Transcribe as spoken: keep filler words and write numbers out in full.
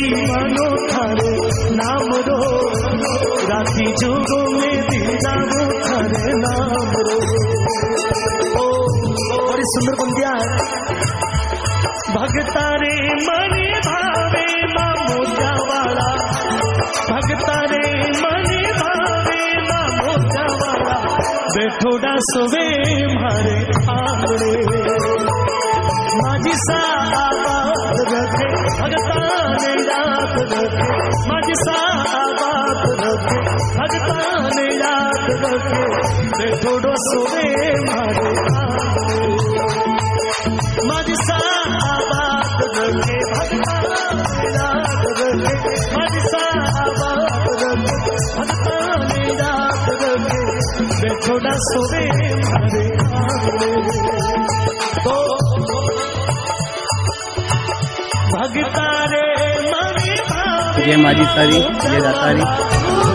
दीवानो थारे नाम रो राती जोगो में दीदानो थारे नाम रो। ओ बड़ी सुंदर पंक्तियां है। भगता रे मने भावे मां मोजा वाला, भगता रे मने भावे मां मोजा वाला, बैठोड़ा सोवे मारे आंगणे। माझी सा आबाद रखे भगता ने याद रखे, माझी सा आबाद रखे भगता ने याद रखे, बैठोड़ो सोवे मारे आंगणे। माझी सा आबाद रखे भगता ने याद रखे, माझी सा आबाद रखे भगता ने याद रखे, बैठोड़ा सोवे मारे आंगणे। तो भगता रे मने भावे, जय माजी सारी, जय दातारी।